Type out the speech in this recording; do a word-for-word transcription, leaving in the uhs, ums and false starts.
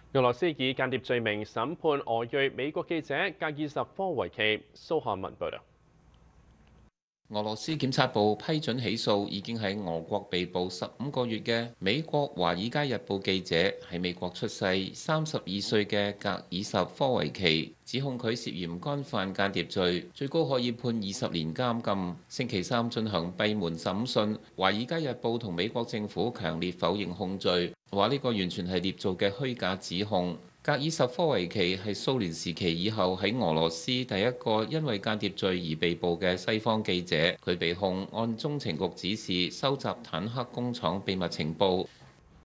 俄羅斯以間諜罪名審判俄裔美國記者格爾什科維奇。蘇漢文報道。 俄羅斯檢察部批准起訴已經喺俄國被捕十五個月嘅美國《華爾街日報》記者，喺美國出世、三十二歲嘅格爾什科維奇，指控佢涉嫌干犯間諜罪，最高可以判二十年監禁。星期三進行閉門審訊，《華爾街日報》同美國政府強烈否認控罪，話呢個完全係捏造嘅虛假指控。格爾什科維奇係蘇聯時期以後喺俄羅斯第一個因為間諜罪而被捕嘅西方記者，佢被控按中情局指示收集坦克工廠秘密情報，